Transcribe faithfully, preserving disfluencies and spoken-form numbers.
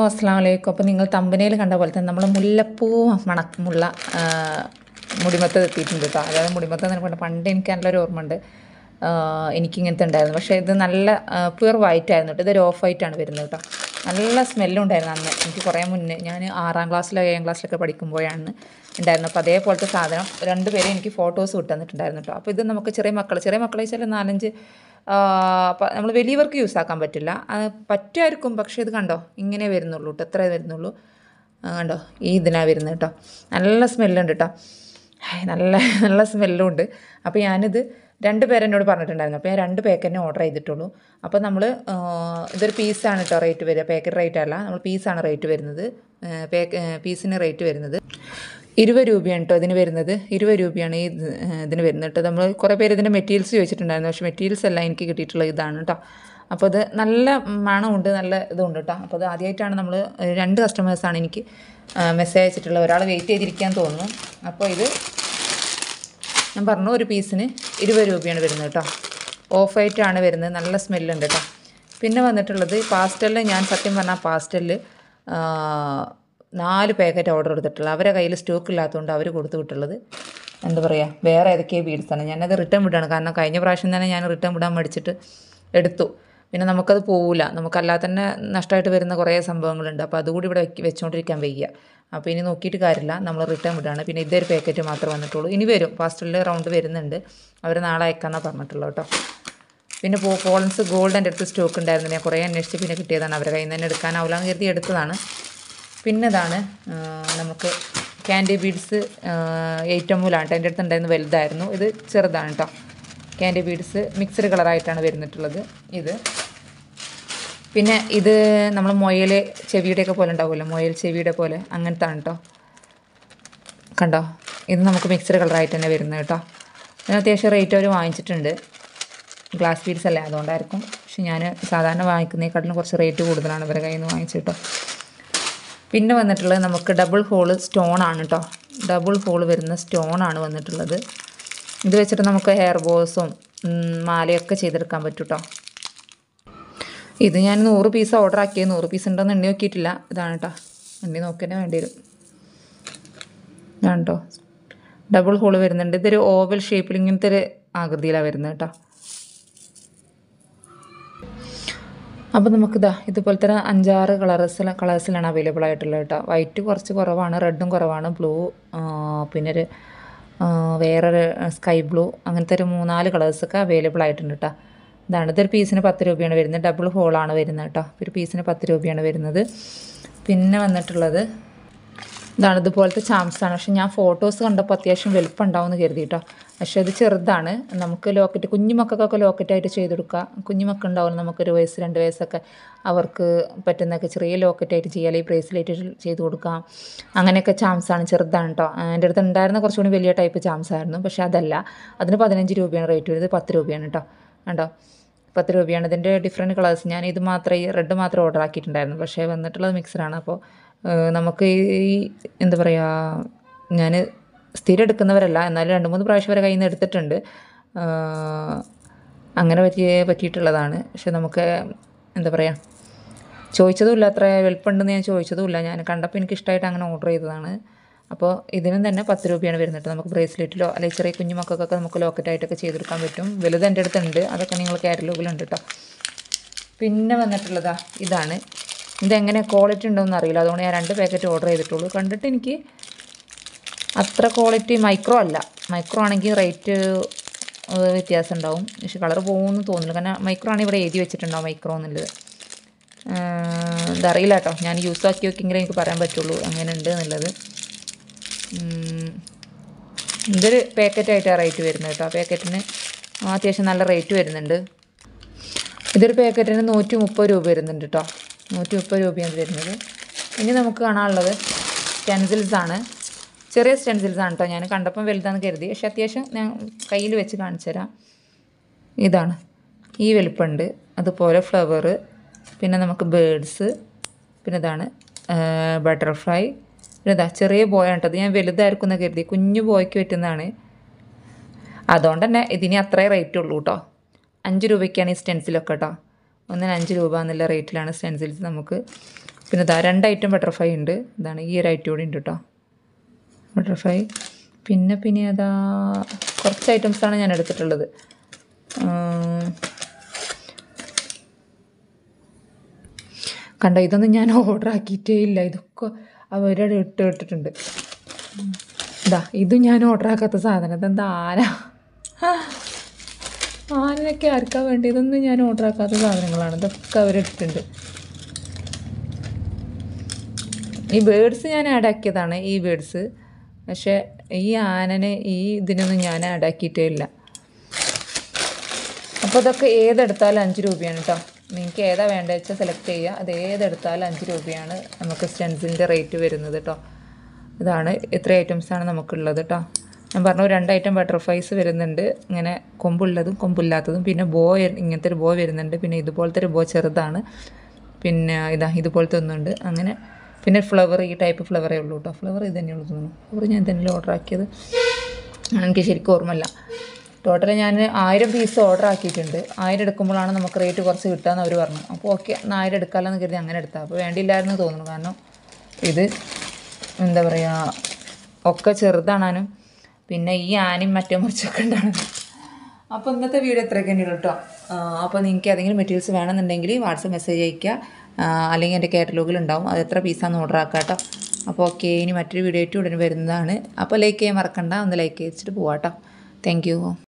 അസ്സലാമു അലൈക്കും. അപ്പോൾ നിങ്ങൾ തമ്പനയിൽ കണ്ട പോലെ തന്നെ നമ്മൾ മുല്ലപ്പൂ മണക്കമുള്ള മുടിമത്തത് എത്തിയിട്ടുണ്ട് കേട്ടോ. അതായത് മുടിമത്തം എന്ന് പറഞ്ഞാൽ പണ്ട് എനിക്ക് നല്ലൊരു ഓർമ്മ ഉണ്ട്, എനിക്കിങ്ങനത്തെ ഉണ്ടായിരുന്നു. പക്ഷേ ഇത് നല്ല പ്യുവർ വൈറ്റ് ആയിരുന്നു കേട്ടോ. ഇതൊരു ഓഫ് വൈറ്റാണ് വരുന്നത് കേട്ടോ. നല്ല സ്മെല്ലും ഉണ്ടായിരുന്നു അന്ന്. എനിക്ക് കുറേ മുന്നേ ഞാൻ ആറാം ക്ലാസ്സിലോ ഏഴാം ക്ലാസ്സിലൊക്കെ പഠിക്കുമ്പോഴാണ് ഉണ്ടായിരുന്നു. അപ്പോൾ അതേപോലത്തെ സാധനം രണ്ട് പേരെ എനിക്ക് ഫോട്ടോസ് വിട്ട് തന്നിട്ടുണ്ടായിരുന്നു കേട്ടോ. അപ്പോൾ ഇത് നമുക്ക് ചെറിയ മക്കൾ ചെറിയ മക്കളെ വെച്ചാൽ നാലഞ്ച് നമ്മൾ വലിയവർക്ക് യൂസ് ആക്കാൻ പറ്റില്ല, പറ്റുമായിരിക്കും. പക്ഷേ ഇത് കണ്ടോ ഇങ്ങനെ വരുന്നുള്ളൂ കേട്ടോ, എത്ര വരുന്നുള്ളൂ കണ്ടോ, ഈ ഇതിനാണ് വരുന്നത് കേട്ടോ. നല്ല സ്മെല്ലുണ്ട് കേട്ടോ, നല്ല നല്ല സ്മെല്ലും ഉണ്ട്. അപ്പോൾ ഞാനിത് രണ്ട് പേരെന്നോട് പറഞ്ഞിട്ടുണ്ടായിരുന്നു. അപ്പോൾ ഞാൻ രണ്ട് പാക്കറ്റിനെ ഓർഡർ ചെയ്തിട്ടുള്ളൂ. അപ്പോൾ നമ്മൾ ഇതൊരു പീസാണ് കേട്ടോ റേറ്റ് വരിക, പാക്കറ്റ് റേറ്റ് അല്ല, നമ്മൾ പീസാണ് റേറ്റ് വരുന്നത്. പാക്ക് പീസിന് റേറ്റ് വരുന്നത് ഇരുപത് രൂപയാണ് കേട്ടോ ഇതിന് വരുന്നത്. ഇരുപത് രൂപയാണ് ഈ ഇതിന് വരുന്നത് കേട്ടോ. നമ്മൾ കുറേ പേര് ഇതിൻ്റെ മെറ്റീരിയൽസ് ചോദിച്ചിട്ടുണ്ടായിരുന്നു, പക്ഷേ മെറ്റീരിയൽസ് എല്ലാം എനിക്ക് കിട്ടിയിട്ടുള്ള ഇതാണ് കേട്ടോ. അപ്പോൾ ഇത് നല്ല മണമുണ്ട്, നല്ല ഇതുണ്ട് കേട്ടോ. അപ്പോൾ അത് ആദ്യമായിട്ടാണ് നമ്മൾ രണ്ട് കസ്റ്റമേഴ്സാണ് എനിക്ക് മെസ്സേജ് അയച്ചിട്ടുള്ളത്. ഒരാൾ വെയിറ്റ് ചെയ്തിരിക്കാൻ തോന്നുന്നു. അപ്പോൾ ഇത് ഞാൻ പറഞ്ഞു ഒരു പീസിന് ഇരുപത് രൂപയാണ് വരുന്നത് കേട്ടോ. ഓഫ് വൈറ്റാണ് വരുന്നത്, നല്ല സ്മെല്ലുണ്ട് കേട്ടോ. പിന്നെ വന്നിട്ടുള്ളത് പാസ്റ്റലിൽ, ഞാൻ സത്യം പറഞ്ഞാൽ പാസ്റ്റലിൽ നാല് പാക്കറ്റ് ഓർഡർ എടുത്തിട്ടുള്ളത്. അവരെ കയ്യിൽ സ്റ്റോക്ക് ഇല്ലാത്തതുകൊണ്ട് അവർ കൊടുത്തു വിട്ടുള്ളത് എന്താ പറയുക വേറെ ഏതൊക്കെയോ ബീഡ്സാണ്. ഞാനത് റിട്ടേൺ വിടുകയാണ്, കാരണം കഴിഞ്ഞ പ്രാവശ്യം തന്നെ ഞാൻ റിട്ടേൺ വിടാൻ മേടിച്ചിട്ട് എടുത്തു. പിന്നെ നമുക്കത് പോവില്ല, നമുക്കല്ലാതെ തന്നെ നഷ്ടമായിട്ട് വരുന്ന കുറേ സംഭവങ്ങളുണ്ട്. അപ്പോൾ അതുകൂടി ഇവിടെ വെച്ച് വെച്ചുകൊണ്ടിരിക്കാൻ വയ്യ. അപ്പോൾ ഇനി നോക്കിയിട്ട് കാര്യമില്ല, നമ്മൾ റിട്ടേൺ വിടുകയാണ്. പിന്നെ ഇതൊരു പാക്കറ്റ് മാത്രമേ വന്നിട്ടുള്ളൂ. ഇനി വരും, പാസ്റ്റലിൽ റൗണ്ട് വരുന്നുണ്ട്, അവർ നാളെ അയക്കാമെന്നാണ് പറഞ്ഞിട്ടുള്ളത് കേട്ടോ. പിന്നെ പോ പോളൻസ് ഗോൾഡ് എൻ്റെ അടുത്ത് സ്റ്റോക്ക് ഉണ്ടായിരുന്നു, ഞാൻ കുറേ അന്വേഷിച്ച് പിന്നെ കിട്ടിയതാണ്. അവരുടെ കയ്യിൽ നിന്ന് തന്നെ എടുക്കാനാവില്ല എന്ന് കരുതി എടുത്തതാണ്. പിന്നെ ഇതാണ് നമുക്ക് ക്യാൻഡി ബീഡ്സ് എയ്റ്റ് എമ്മൂലാണ്. എൻ്റെ അടുത്ത് ഉണ്ടായിരുന്നു, വലുതായിരുന്നു. ഇത് ചെറുതാണ് കേട്ടോ. ക്യാൻഡി ബീഡ്സ് മിക്സഡ് കളറായിട്ടാണ് വരുന്നിട്ടുള്ളത് ഇത്. പിന്നെ ഇത് നമ്മൾ മുയൽ ചെവിയുടെയൊക്കെ പോലെ ഉണ്ടാവുമല്ലോ, മുയൽ ചെവിയുടെ പോലെ അങ്ങനത്തെ ആണ് കേട്ടോ. കണ്ടോ, ഇത് നമുക്ക് മിക്സഡ് കളറായിട്ട് തന്നെ വരുന്നത് കേട്ടോ. ഇതിന് അത്യാവശ്യം റേറ്റ് അവർ വാങ്ങിച്ചിട്ടുണ്ട്, ഗ്ലാസ് ബീഡ്സ് അല്ലേ അതുകൊണ്ടായിരിക്കും. പക്ഷെ ഞാൻ സാധാരണ വാങ്ങിക്കുന്നതിനെക്കാട്ടിലും കുറച്ച് റേറ്റ് കൂടുതലാണ് ഇവരുടെ കയ്യിൽ നിന്ന് വാങ്ങിച്ചിട്ടോ. പിന്നെ വന്നിട്ടുള്ളത് നമുക്ക് ഡബിൾ ഹോള് സ്റ്റോൺ ആണ് കേട്ടോ. ഡബിൾ ഹോള് വരുന്ന സ്റ്റോൺ ആണ് വന്നിട്ടുള്ളത്. ഇത് വെച്ചിട്ട് നമുക്ക് ഹെയർ ബോസും മാലയൊക്കെ ചെയ്തെടുക്കാൻ പറ്റും കേട്ടോ. ഇത് ഞാൻ നൂറ് പീസ് ഓർഡർ ആക്കിയത്, നൂറ് പീസ് ഉണ്ടോയെന്ന് എണ്ണി നോക്കിയിട്ടില്ല. ഇതാണ് കേട്ടോ, എണ്ണി നോക്കിയേ വേണ്ടി വരും. ഇതാണ് കേട്ടോ, ഡബിൾ ഹോള് വരുന്നുണ്ട്. ഇതൊരു ഓവൽ ഷേപ്പിൽ ഇങ്ങനത്തെ ഒരു ആകൃതിയിലാണ് വരുന്നത് കേട്ടോ. അപ്പോൾ നമുക്കിതാ ഇതുപോലത്തെ അഞ്ചാറ് കളേഴ്സിൽ കളേഴ്സിലാണ് അവൈലബിൾ ആയിട്ടുള്ളത് കേട്ടോ. വൈറ്റ് കുറച്ച് കുറവാണ്, റെഡും കുറവാണ്, ബ്ലൂ പിന്നെ ഒരു വേറൊരു സ്കൈ ബ്ലൂ, അങ്ങനത്തെ ഒരു മൂന്നാല് കളേഴ്സൊക്കെ അവൈലബിൾ ആയിട്ടുണ്ട് കേട്ടോ. ഇതാണ്, ഇതൊരു പീസിന് പത്ത് രൂപയാണ് വരുന്നത്, ഡബിൾ ഹോളാണ് വരുന്നത് കേട്ടോ. ഒരു പീസിന് പത്ത് രൂപയാണ് വരുന്നത്. പിന്നെ വന്നിട്ടുള്ളത് ഇതാണ്, ഇതുപോലത്തെ ചാംസാണ്. പക്ഷെ ഞാൻ ഫോട്ടോസ് കണ്ടപ്പോൾ അത്യാവശ്യം വലുപ്പം ഉണ്ടാവും എന്ന് കരുതി കേട്ടോ. പക്ഷേ ഇത് ചെറുതാണ്. നമുക്ക് ലോക്കറ്റ് കുഞ്ഞുമക്കൾക്കൊക്കെ ലോക്കറ്റായിട്ട് ചെയ്ത് കൊടുക്കുക. കുഞ്ഞുമക്കൾ ഉണ്ടാവുമല്ലോ, നമുക്കൊരു വയസ്സ് രണ്ട് വയസ്സൊക്കെ അവർക്ക് പറ്റുന്നതൊക്കെ ചെറിയ ലോക്കറ്റായിട്ട് ചെയ്യുക, അല്ലെങ്കിൽ ബ്രേസ്ലെറ്റ് ചെയ്ത് കൊടുക്കാം. അങ്ങനെയൊക്കെ ചാംസാണ്, ചെറുതാണ് കേട്ടോ. എൻ്റെ അടുത്ത് ഉണ്ടായിരുന്ന കുറച്ചുകൂടി വലിയ ടൈപ്പ് ചാംസായിരുന്നു, പക്ഷേ അതല്ല. അതിന് പതിനഞ്ച് രൂപയാണ് റേറ്റ് വരുന്നത്, പത്ത് രൂപയാണ് കേട്ടോ. കണ്ടോ, പത്ത് രൂപയാണ്. ഇതിൻ്റെ ഡിഫറെൻറ്റ് കളേഴ്സ്, ഞാൻ ഇത് മാത്രമേ ഈ റെഡ് മാത്രമേ ഓർഡർ ആക്കിയിട്ടുണ്ടായിരുന്നു, പക്ഷേ വന്നിട്ടുള്ളത് മിക്സറാണ്. അപ്പോൾ നമുക്ക് ഈ എന്താ പറയുക, ഞാൻ സ്ഥിരം എടുക്കുന്നവരല്ല, എന്നാലും രണ്ട് മൂന്ന് പ്രാവശ്യം വരെ കയ്യിൽ നിന്ന് എടുത്തിട്ടുണ്ട്. അങ്ങനെ പറ്റിയ പറ്റിയിട്ടുള്ളതാണ്. പക്ഷെ നമുക്ക് എന്താ പറയുക, ചോദിച്ചതുമില്ല, അത്ര വലുപ്പമുണ്ടെന്ന് ഞാൻ ചോദിച്ചതുമില്ല. ഞാൻ കണ്ടപ്പോൾ എനിക്ക് ഇഷ്ടമായിട്ട് അങ്ങനെ ഓർഡർ ചെയ്തതാണ്. അപ്പോൾ ഇതിനും തന്നെ പത്ത് രൂപയാണ് വരുന്നത്. നമുക്ക് ബ്രേസ്ലെറ്റിലോ അല്ലെങ്കിൽ ചെറിയ കുഞ്ഞു മക്കൾക്കൊക്കെ നമുക്ക് ലോക്കറ്റായിട്ടൊക്കെ ചെയ്തെടുക്കാൻ പറ്റും. വലുത് എൻ്റെ അടുത്തുണ്ട്, അതൊക്കെ നിങ്ങൾ കാറ്റലോഗിലുണ്ട് കേട്ടോ. പിന്നെ വന്നിട്ടുള്ളതാ ഇതാണ്. ഇതെങ്ങനെ ക്വാളിറ്റി ഉണ്ടോയെന്ന് അറിയില്ല, അതുകൊണ്ട് ഞാൻ രണ്ട് പാക്കറ്റ് ഓർഡർ ചെയ്തിട്ടുള്ളൂ. കണ്ടിട്ട് എനിക്ക് അത്ര ക്വാളിറ്റി, മൈക്രോ അല്ല. മൈക്രോ ആണെങ്കിൽ റേറ്റ് വ്യത്യാസം ഉണ്ടാവും, പക്ഷെ കളർ പോകുമെന്ന് തോന്നുന്നില്ല. കാരണം മൈക്രോ ആണെങ്കിൽ ഇവിടെ എഴുതി വെച്ചിട്ടുണ്ടാവും മൈക്രോ എന്നുള്ളത്. ഇതറിയില്ല കേട്ടോ, ഞാൻ യൂസ് ആക്കി നോക്കിയെങ്കിലേ എനിക്ക് പറയാൻ പറ്റുള്ളൂ അങ്ങനെ ഉണ്ട് എന്നുള്ളത്. ഇതൊരു പാക്കറ്റായിട്ടാണ് റേറ്റ് വരുന്നത് കേട്ടോ. പാക്കറ്റിന് അത്യാവശ്യം നല്ല റേറ്റ് വരുന്നുണ്ട്. ഇതൊരു പാക്കറ്റിന് നൂറ്റി മുപ്പത് രൂപ വരുന്നുണ്ട് കേട്ടോ. നൂറ്റി മുപ്പത് രൂപയാണ് വരുന്നത്. ഇനി നമുക്ക് കാണാനുള്ളത് സ്റ്റെൻസിൽസാണ്. ചെറിയ സ്റ്റെൻസിൽസാണ് കേട്ടോ. ഞാൻ കണ്ടപ്പം വലുതാണെന്ന് കരുതി, പക്ഷേ അത്യാവശ്യം ഞാൻ കയ്യിൽ വെച്ച് കാണിച്ചു തരാം. ഇതാണ്, ഈ വലുപ്പമുണ്ട്. അതുപോലെ ഫ്ലവർ, പിന്നെ നമുക്ക് ബേഡ്സ്, പിന്നെ ഇതാണ് ബട്ടർഫ്ലൈ, പിന്നെ ഇതാ ചെറിയ ബോയാണ് കേട്ടോ. അത് ഞാൻ വലുതായിരിക്കും എന്ന് കരുതി, കുഞ്ഞു ബോയ്ക്ക് പറ്റുന്നതാണ്. അതുകൊണ്ട് തന്നെ ഇതിന് അത്രേ റേറ്റ് ഉള്ളൂ കേട്ടോ. അഞ്ച് രൂപയ്ക്കാണ് ഈ സ്റ്റെൻസിലൊക്കെ കേട്ടോ. ഒന്നിന് അഞ്ച് രൂപ എന്നുള്ള റേറ്റിലാണ് സ്റ്റെൻസിൽസ് നമുക്ക് പിന്നെ ഇതാ രണ്ട് ഐറ്റം ബട്ടർഫ്ലൈ ഉണ്ട്. ഇതാണ് ഈ ഒരു ഐറ്റം കൂടി ഉണ്ട് കേട്ടോ ബട്ടർഫ്ലൈ. പിന്നെ പിന്നെ അതാ കുറച്ച് ഐറ്റംസാണ് ഞാൻ എടുത്തിട്ടുള്ളത്. കണ്ടോ, ഇതൊന്നും ഞാൻ ഓർഡർ ആക്കിയിട്ടേ ഇല്ല. ഇതൊക്കെ അവരുടെ ഇട്ട് ഇട്ടിട്ടുണ്ട്. ഇതാ ഇതും ഞാൻ ഓർഡർ ആക്കാത്ത സാധനം. ഇതെന്താ ആന? ആനയൊക്കെ ആർക്കാ വേണ്ടി? ഇതൊന്നും ഞാൻ ഓർഡർ ആക്കാത്ത സാധനങ്ങളാണ്. ഇതൊക്കെ അവരിട്ടിട്ടുണ്ട്. ഈ ബേഡ്സ് ഞാൻ ആഡ് ആക്കിയതാണ്, ഈ ബേഡ്സ്. പക്ഷേ ഈ ആനനെ ഈ ഇതിനൊന്നും ഞാൻ ആഡ് ആക്കിയിട്ടേ ഇല്ല. അപ്പോൾ ഇതൊക്കെ ഏതെടുത്താലും അഞ്ച് രൂപയാണ് കേട്ടോ. നിങ്ങൾക്ക് ഏതാ വേണ്ടത് വെച്ചാൽ സെലക്ട് ചെയ്യുക. അത് ഏതെടുത്താലും അഞ്ച് രൂപയാണ് നമുക്ക് സ്റ്റെൻസിലിൻ്റെ റേറ്റ് വരുന്നത് കേട്ടോ. ഇതാണ് ഇത്ര ഐറ്റംസാണ് നമുക്കുള്ളത് കേട്ടോ. ഞാൻ പറഞ്ഞു രണ്ട് ഐറ്റം ബട്ടർഫ്ലൈസ് വരുന്നുണ്ട്, ഇങ്ങനെ കൊമ്പുള്ളതും കൊമ്പില്ലാത്തതും. പിന്നെ ബോ ഇങ്ങനത്തെ ഒരു ബോ വരുന്നുണ്ട്. പിന്നെ ഇതുപോലത്തെ ഒരു ബോ ചെറുതാണ്. പിന്നെ ഇതാ ഇതുപോലത്തെ ഒന്നുണ്ട്. അങ്ങനെ പിന്നെ ഫ്ലവർ, ഈ ടൈപ്പ് ഫ്ലവറേ ഉള്ളൂ കേട്ടോ. ഫ്ലവർ ഇത് തന്നെയുള്ളൂ തോന്നുന്നു. ഫ്ലവർ ഞാൻ തന്നെ ഓർഡർ ആക്കിയത്, എനിക്ക് ശരിക്കും ഓർമ്മയില്ല. ടോട്ടൽ ഞാൻ ആയിരം പീസ് ഓർഡർ ആക്കിയിട്ടുണ്ട്. ആയിരം എടുക്കുമ്പോഴാണ് നമുക്ക് റേറ്റ് കുറച്ച് കിട്ടുകയെന്ന് അവർ പറഞ്ഞു. അപ്പോൾ ഓക്കെ, എന്നാൽ ആയിരം എടുക്കാമല്ലോ എന്ന് കരുതി അങ്ങനെ എടുത്താൽ. അപ്പോൾ വേണ്ടിയില്ലായിരുന്നു തോന്നുന്നു. കാരണം ഇത് എന്താ പറയുക, ഒക്കെ ചെറുതാണാനും പിന്നെ ഈ ആനയും മറ്റേ മുറിച്ചൊക്കെ ഉണ്ടാണ്. അപ്പോൾ ഇന്നത്തെ വീഡിയോ ഇത്രയൊക്കെ തന്നെയുള്ളൂ കേട്ടോ. അപ്പോൾ നിങ്ങൾക്ക് ഏതെങ്കിലും മെറ്റീരിയൽസ് വേണമെന്നുണ്ടെങ്കിൽ വാട്സപ്പ് മെസ്സേജ് അയയ്ക്കുക, അല്ലെങ്കിൽ എൻ്റെ കാറ്റലോഗിൽ ഉണ്ടാവും. അത് എത്ര പീസാണെന്ന് ഓർഡർ ആക്കാം കേട്ടോ. അപ്പോൾ ഓക്കെ, ഇനി മറ്റൊരു വീഡിയോ ആയിട്ട് ഉടനെ വരുന്നതാണ്. അപ്പോൾ ലൈക്ക് ചെയ്യാൻ മറക്കണ്ട, ഒന്ന് ലൈക്ക് ചെയ്തിട്ട് പോവാം കേട്ടോ. Thank U.